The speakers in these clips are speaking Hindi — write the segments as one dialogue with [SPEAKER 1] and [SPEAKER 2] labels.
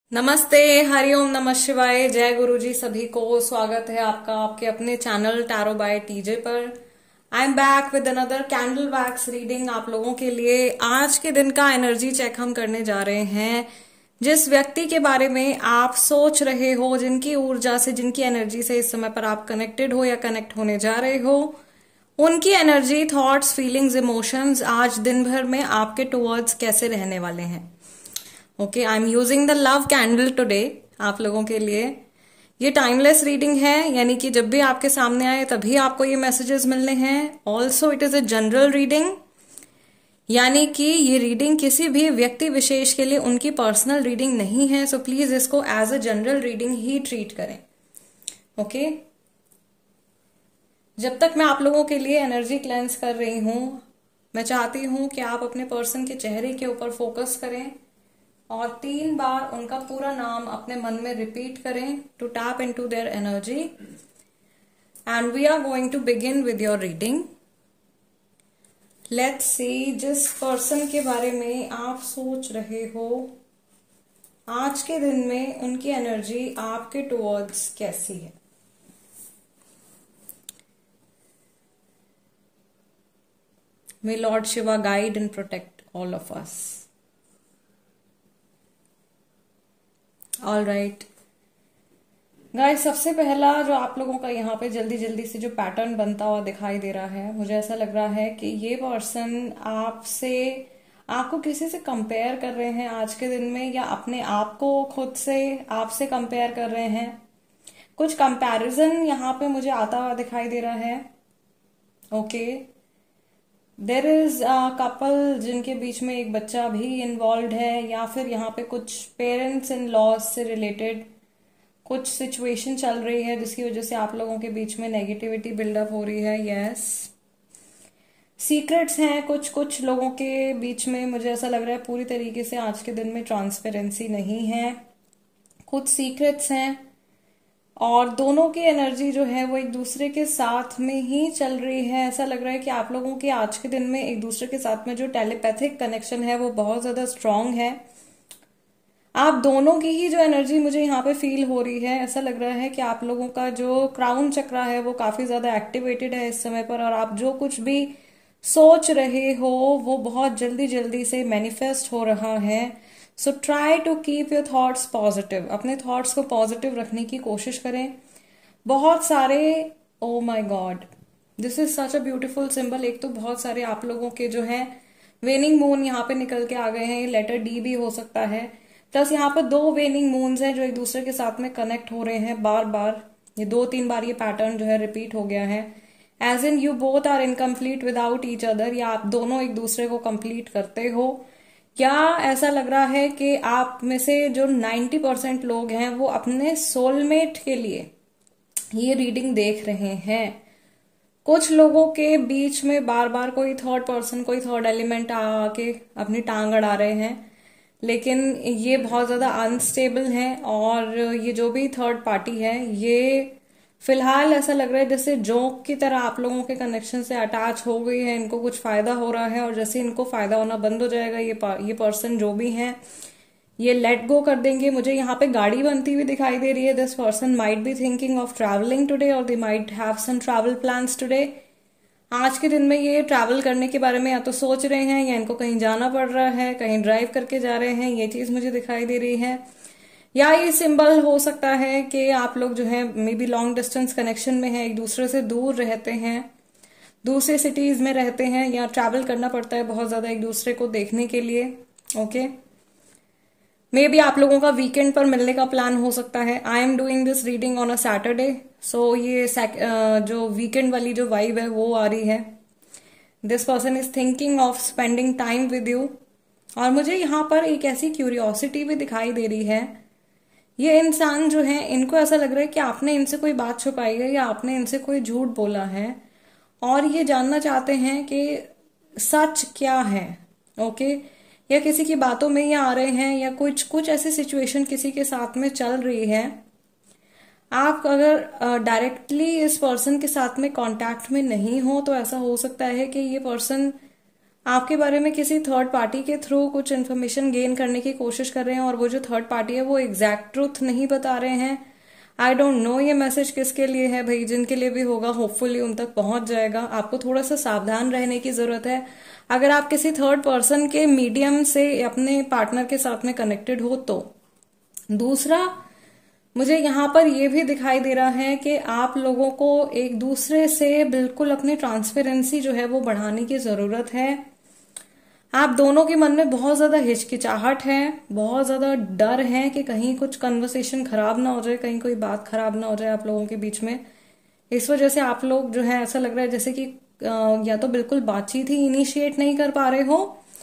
[SPEAKER 1] नमस्ते, हरिओम, नमः शिवाय, जय गुरु जी। सभी को स्वागत है आपका आपके अपने चैनल टैरो बाय टीजे पर। I am back with another candle wax reading आप लोगों के लिए। आज के दिन का एनर्जी चेक हम करने जा रहे हैं। जिस व्यक्ति के बारे में आप सोच रहे हो, जिनकी ऊर्जा से, जिनकी एनर्जी से इस समय पर आप कनेक्टेड हो या कनेक्ट होने जा रहे हो, उनकी एनर्जी, थॉट्स, फीलिंग्स, इमोशंस आज दिन भर में आपके टुवर्ड्स कैसे रहने वाले हैं। Okay, I am using the love candle today आप लोगों के लिए। ये टाइमलेस रीडिंग है, यानी कि जब भी आपके सामने आए तभी आपको ये मैसेजेस मिलने हैं। Also it is a general reading, यानी कि ये रीडिंग किसी भी व्यक्ति विशेष के लिए उनकी पर्सनल रीडिंग नहीं है। सो प्लीज इसको एज अ जनरल रीडिंग ही ट्रीट करें। ओके, जब तक मैं आप लोगों के लिए एनर्जी क्लेंस कर रही हूं, मैं चाहती हूं कि आप अपने पर्सन के चेहरे के ऊपर फोकस करें और 3 बार उनका पूरा नाम अपने मन में रिपीट करें to tap into their energy. And we are going to begin with your reading. Let's see, जिस पर्सन के बारे में आप सोच रहे हो, आज के दिन में उनकी एनर्जी आपके टुवर्ड्स कैसी है। May Lord Shiva guide and protect all of us. All right guys, सबसे पहला जो आप लोगों का यहाँ पे जल्दी जल्दी से जो पैटर्न बनता हुआ दिखाई दे रहा है, मुझे ऐसा लग रहा है कि ये पर्सन आपको किसी से कंपेयर कर रहे हैं आज के दिन में, या अपने आप को खुद से आपसे कंपेयर कर रहे हैं। कुछ कंपैरिजन यहाँ पे मुझे आता हुआ दिखाई दे रहा है। ओके, देर इज कपल जिनके बीच में एक बच्चा भी इन्वॉल्व है, या फिर यहाँ पे कुछ पेरेंट्स इन लॉज से रिलेटेड कुछ सिचुएशन चल रही है जिसकी वजह से आप लोगों के बीच में नेगेटिविटी बिल्डअप हो रही है। यस, सीक्रेट्स हैं कुछ लोगों के बीच में। मुझे ऐसा लग रहा है पूरी तरीके से आज के दिन में ट्रांसपेरेंसी नहीं है, कुछ सीक्रेट्स हैं और दोनों की एनर्जी जो है वो एक दूसरे के साथ में ही चल रही है। ऐसा लग रहा है कि आप लोगों की आज के दिन में एक दूसरे के साथ में जो टेलीपैथिक कनेक्शन है वो बहुत ज्यादा स्ट्रांग है। आप दोनों की ही जो एनर्जी मुझे यहाँ पे फील हो रही है, ऐसा लग रहा है कि आप लोगों का जो क्राउन चक्रा है वो काफी ज्यादा एक्टिवेटेड है इस समय पर, और आप जो कुछ भी सोच रहे हो वो बहुत जल्दी जल्दी से मैनिफेस्ट हो रहा है। So try to keep your thoughts positive. अपने थॉट्स को पॉजिटिव रखने की कोशिश करें। बहुत सारे, oh my God, this is such a beautiful symbol. एक तो बहुत सारे आप लोगों के जो है वेनिंग मून यहाँ पे निकल के आ गए हैं। ये लेटर डी भी हो सकता है। प्लस यहाँ पर 2 वेनिंग मून्स हैं जो एक दूसरे के साथ में कनेक्ट हो रहे हैं बार बार। ये 2-3 बार ये पैटर्न जो है रिपीट हो गया है। As in you both are incomplete without each other, या आप दोनों एक दूसरे को कंप्लीट करते हो, या ऐसा लग रहा है कि आप में से जो 90% लोग हैं वो अपने सोलमेट के लिए ये रीडिंग देख रहे हैं। कुछ लोगों के बीच में बार बार कोई थर्ड पर्सन, कोई थर्ड एलिमेंट आके अपनी टांग अड़ा रहे हैं, लेकिन ये बहुत ज्यादा अनस्टेबल है। और ये जो भी थर्ड पार्टी है, ये फिलहाल ऐसा लग रहा है जैसे जोंक की तरह आप लोगों के कनेक्शन से अटैच हो गई है। इनको कुछ फायदा हो रहा है और जैसे इनको फायदा होना बंद हो जाएगा, ये पर्सन जो भी है ये लेट गो कर देंगे। मुझे यहाँ पे गाड़ी बनती हुई दिखाई दे रही है। This person might be thinking of travelling today, और they might have some travel plans today. आज के दिन में ये ट्रैवल करने के बारे में या तो सोच रहे हैं, या इनको कहीं जाना पड़ रहा है, कहीं ड्राइव करके जा रहे हैं, ये चीज मुझे दिखाई दे रही है। या ये सिंबल हो सकता है कि आप लोग जो है maybe long distance connection में है, एक दूसरे से दूर रहते हैं, दूसरे सिटीज में रहते हैं, या ट्रैवल करना पड़ता है बहुत ज्यादा एक दूसरे को देखने के लिए। ओके, मे बी आप लोगों का वीकेंड पर मिलने का प्लान हो सकता है। I am doing this reading on a Saturday, so ये जो वीकेंड वाली जो वाइब है वो आ रही है। This person is thinking of spending time with you, और मुझे यहाँ पर एक ऐसी क्यूरियोसिटी भी दिखाई दे रही है। ये इंसान जो है, इनको ऐसा लग रहा है कि आपने इनसे कोई बात छुपाई है, या आपने इनसे कोई झूठ बोला है, और ये जानना चाहते हैं कि सच क्या है। ओके, या किसी की बातों में ये आ रहे हैं, या कुछ ऐसी सिचुएशन किसी के साथ में चल रही है। आप अगर डायरेक्टली इस पर्सन के साथ में कांटेक्ट में नहीं हो तो ऐसा हो सकता है कि ये पर्सन आपके बारे में किसी थर्ड पार्टी के थ्रू कुछ इन्फॉर्मेशन गेन करने की कोशिश कर रहे हैं और वो जो थर्ड पार्टी है वो एग्जैक्ट ट्रूथ नहीं बता रहे हैं। आई डोंट नो ये मैसेज किसके लिए है भाई, जिनके लिए भी होगा होपफुली उन तक पहुंच जाएगा। आपको थोड़ा सा सावधान रहने की जरूरत है। अगर आप किसी थर्ड पर्सन के मीडियम से अपने पार्टनर के साथ में कनेक्टेड हो तो। दूसरा, मुझे यहाँ पर यह भी दिखाई दे रहा है कि आप लोगों को एक दूसरे से बिल्कुल अपनी ट्रांसपेरेंसी जो है वो बढ़ाने की जरूरत है। आप दोनों के मन में बहुत ज्यादा हिचकिचाहट है, बहुत ज्यादा डर है कि कहीं कुछ कन्वर्सेशन खराब ना हो जाए, कहीं कोई बात खराब ना हो जाए आप लोगों के बीच में। इस वजह से आप लोग जो है ऐसा लग रहा है जैसे कि या तो बिल्कुल बातचीत ही इनिशिएट नहीं कर पा रहे हो,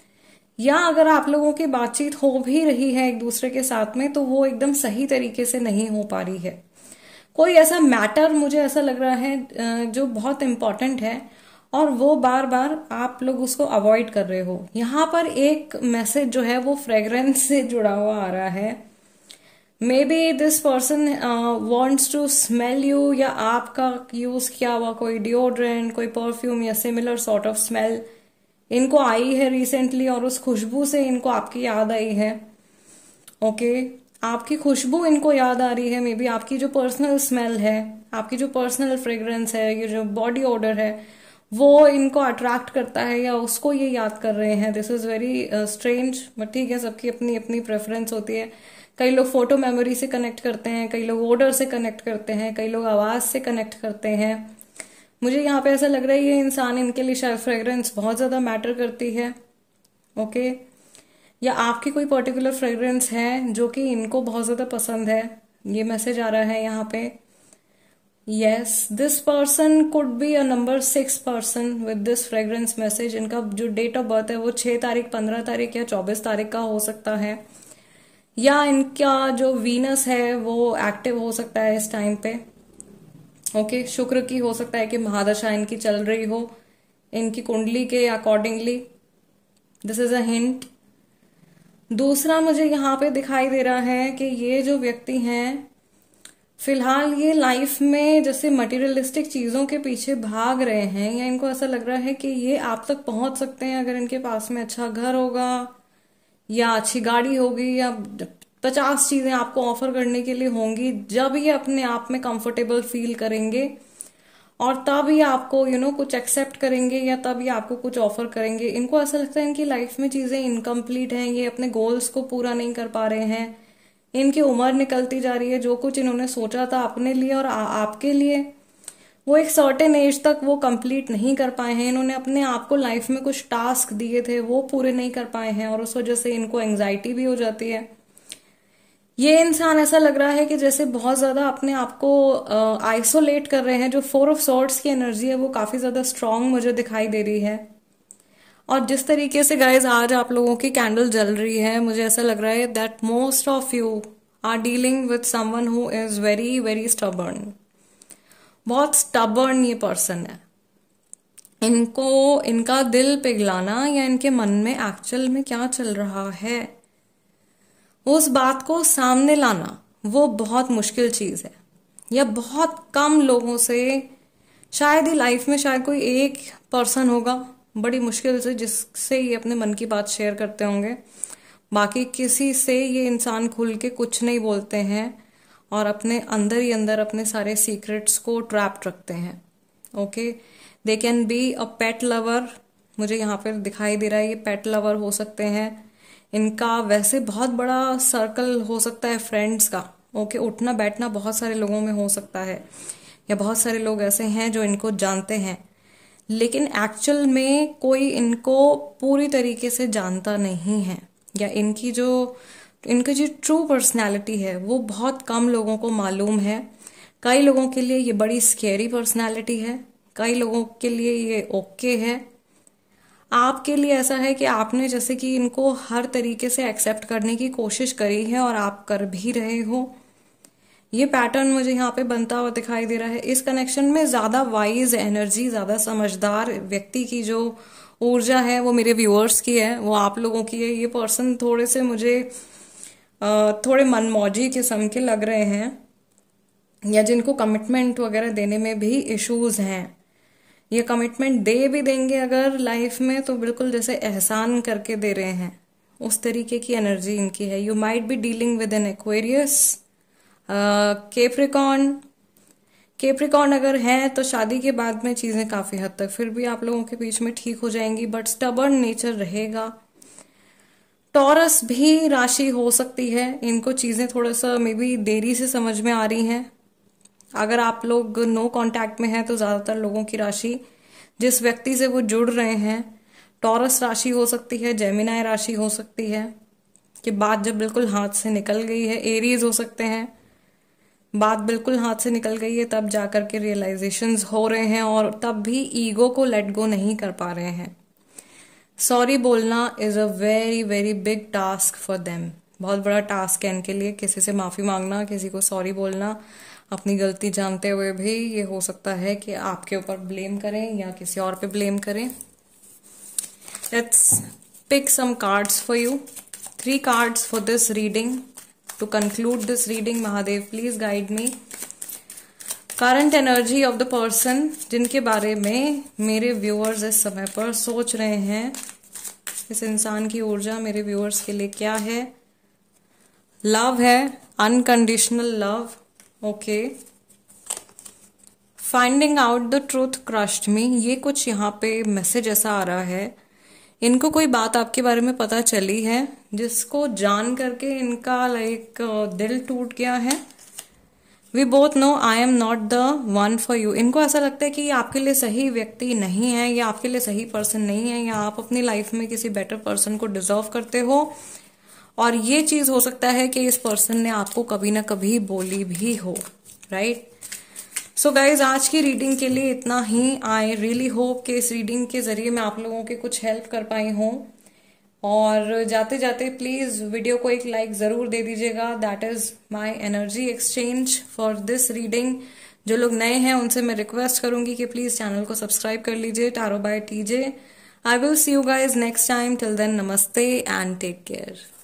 [SPEAKER 1] या अगर आप लोगों की बातचीत हो भी रही है एक दूसरे के साथ में तो वो एकदम सही तरीके से नहीं हो पा रही है। कोई ऐसा मैटर मुझे ऐसा लग रहा है जो बहुत इंपॉर्टेंट है और वो बार बार आप लोग उसको अवॉइड कर रहे हो। यहाँ पर एक मैसेज जो है वो फ्रेग्रेंस से जुड़ा हुआ आ रहा है। Maybe this person wants to smell you, या आपका यूज किया हुआ कोई डिओड्रेंट, कोई परफ्यूम या सिमिलर सॉर्ट ऑफ स्मेल इनको आई है रिसेंटली और उस खुशबू से इनको आपकी याद आई है। ओके, आपकी खुशबू इनको याद आ रही है। मे बी आपकी जो पर्सनल स्मेल है, आपकी जो पर्सनल फ्रेग्रेंस है, ये जो बॉडी ओडर है वो इनको अट्रैक्ट करता है या उसको ये याद कर रहे हैं। This is very strange, but ठीक है, सबकी अपनी अपनी प्रेफरेंस होती है। कई लोग फोटो मेमोरी से कनेक्ट करते हैं, कई लोग ओडर से कनेक्ट करते हैं, कई लोग आवाज से कनेक्ट करते हैं। मुझे यहाँ पे ऐसा लग रहा है ये इंसान, इनके लिए शायद फ्रेग्रेंस बहुत ज्यादा मैटर करती है। ओके, या आपकी कोई पर्टिकुलर फ्रेग्रेंस है जो कि इनको बहुत ज्यादा पसंद है, ये मैसेज आ रहा है यहाँ पे। Yes, this person could be a number 6 person with this fragrance message. इनका जो डेट ऑफ बर्थ है वो 6 तारीख, 15 तारीख या 24 तारीख का हो सकता है, या इनका जो वीनस है वो एक्टिव हो सकता है इस टाइम पे। ओके, शुक्र की हो सकता है कि महादशा इनकी चल रही हो इनकी कुंडली के accordingly. This is a hint. दूसरा, मुझे यहाँ पे दिखाई दे रहा है कि ये जो व्यक्ति हैं फिलहाल ये लाइफ में जैसे मटेरियलिस्टिक चीजों के पीछे भाग रहे हैं, या इनको ऐसा लग रहा है कि ये आप तक पहुंच सकते हैं अगर इनके पास में अच्छा घर होगा या अच्छी गाड़ी होगी या 50 चीजें आपको ऑफर करने के लिए होंगी। जब ये अपने आप में कंफर्टेबल फील करेंगे और तब ये आपको कुछ एक्सेप्ट करेंगे या तब ये आपको कुछ ऑफर करेंगे। इनको ऐसा लगता है इनकी लाइफ में चीजें इनकम्प्लीट हैं, ये अपने गोल्स को पूरा नहीं कर पा रहे हैं, इनकी उम्र निकलती जा रही है। जो कुछ इन्होंने सोचा था अपने लिए और आपके लिए वो एक सर्टेन एज तक वो कंप्लीट नहीं कर पाए हैं। इन्होंने अपने आप को लाइफ में कुछ टास्क दिए थे वो पूरे नहीं कर पाए हैं और उस वजह से इनको एंग्जाइटी भी हो जाती है। ये इंसान ऐसा लग रहा है कि जैसे बहुत ज्यादा अपने आप को आइसोलेट कर रहे हैं। जो 4 ऑफ सॉर्ड्स की एनर्जी है वो काफी ज्यादा स्ट्रांग मुझे दिखाई दे रही है। और जिस तरीके से गाइज आज आप लोगों की कैंडल जल रही है, मुझे ऐसा लग रहा है that most of you are dealing with someone who is very very stubborn. बहुत स्टबर्न ये पर्सन है। इनको इनका दिल पिघलाना या इनके मन में एक्चुअल में क्या चल रहा है उस बात को सामने लाना वो बहुत मुश्किल चीज है, या बहुत कम लोगों से, शायद ही लाइफ में शायद कोई एक पर्सन होगा बड़ी मुश्किल से जिससे ये अपने मन की बात शेयर करते होंगे। बाकी किसी से ये इंसान खुल के कुछ नहीं बोलते हैं और अपने अंदर ही अंदर अपने सारे सीक्रेट्स को ट्रैप्ड रखते हैं। Okay, they can be a pet lover. मुझे यहाँ पर दिखाई दे रहा है ये पेट लवर हो सकते हैं। इनका वैसे बहुत बड़ा सर्कल हो सकता है फ्रेंड्स का। ओके, उठना बैठना बहुत सारे लोगों में हो सकता है, या बहुत सारे लोग ऐसे हैं जो इनको जानते हैं, लेकिन एक्चुअल में कोई इनको पूरी तरीके से जानता नहीं है, या इनकी जो ट्रू पर्सनैलिटी है वो बहुत कम लोगों को मालूम है। कई लोगों के लिए ये बड़ी स्केरी पर्सनैलिटी है, कई लोगों के लिए ये ओके है। आपके लिए ऐसा है कि आपने जैसे कि इनको हर तरीके से एक्सेप्ट करने की कोशिश करी है और आप कर भी रहे हो। ये पैटर्न मुझे यहाँ पे बनता हुआ दिखाई दे रहा है। इस कनेक्शन में ज्यादा वाइज एनर्जी, ज्यादा समझदार व्यक्ति की जो ऊर्जा है वो मेरे व्यूअर्स की है, वो आप लोगों की है। ये पर्सन थोड़े से मुझे थोड़े मनमौजी किस्म के लग रहे हैं, या जिनको कमिटमेंट वगैरह देने में भी इश्यूज हैं। ये कमिटमेंट दे भी देंगे अगर लाइफ में, तो बिल्कुल जैसे एहसान करके दे रहे हैं, उस तरीके की एनर्जी इनकी है। You might be dealing with an Aquarius, Capricorn. Capricorn अगर है तो शादी के बाद में चीजें काफी हद तक फिर भी आप लोगों के बीच में ठीक हो जाएंगी, बट स्टबर्न नेचर रहेगा। टॉरस भी राशि हो सकती है, इनको चीजें थोड़ा सा मे बी देरी से समझ में आ रही हैं। अगर आप लोग नो कांटेक्ट में हैं तो ज्यादातर लोगों की राशि, जिस व्यक्ति से वो जुड़ रहे हैं, टॉरस राशि हो सकती है, जेमिनाई राशि हो सकती है कि बात जब बिल्कुल हाथ से निकल गई है। एरीज हो सकते हैं, बात बिल्कुल हाथ से निकल गई है तब जाकर के रियलाइजेशंस हो रहे हैं और तब भी ईगो को लेट गो नहीं कर पा रहे हैं। सॉरी बोलना is a very very big task for them, बहुत बड़ा टास्क है इनके लिए। किसी से माफी मांगना, किसी को सॉरी बोलना, अपनी गलती जानते हुए भी ये हो सकता है कि आपके ऊपर ब्लेम करें या किसी और पे ब्लेम करें। Let's pick some cards for you, 3 cards for this reading to conclude this reading. Mahadev please guide me. Current energy of the person जिनके बारे में मेरे व्यूअर्स इस समय पर सोच रहे हैं, इस इंसान की ऊर्जा मेरे व्यूअर्स के लिए क्या है? लव है, unconditional love, okay. Finding out the truth crushed me, ये कुछ यहाँ पे मैसेज ऐसा आ रहा है, इनको कोई बात आपके बारे में पता चली है जिसको जान करके इनका लाइक दिल टूट गया है। We both know I am not the one for you. इनको ऐसा लगता है कि ये आपके लिए सही व्यक्ति नहीं है, या आपके लिए सही पर्सन नहीं है, या आप अपनी लाइफ में किसी बेटर पर्सन को डिजर्व करते हो। और ये चीज हो सकता है कि इस पर्सन ने आपको कभी ना कभी बोली भी हो, राइट? सो गाइज, आज की रीडिंग के लिए इतना ही। आई रियली होप कि इस रीडिंग के जरिए मैं आप लोगों के कुछ हेल्प कर पाई हूँ। और जाते जाते प्लीज वीडियो को एक लाइक जरूर दे दीजिएगा। That is my energy exchange for this reading. जो लोग नए हैं उनसे मैं रिक्वेस्ट करूंगी कि प्लीज चैनल को सब्सक्राइब कर लीजिए। Tarot by TJ. I will see you guys next time. Till then, namaste and take care.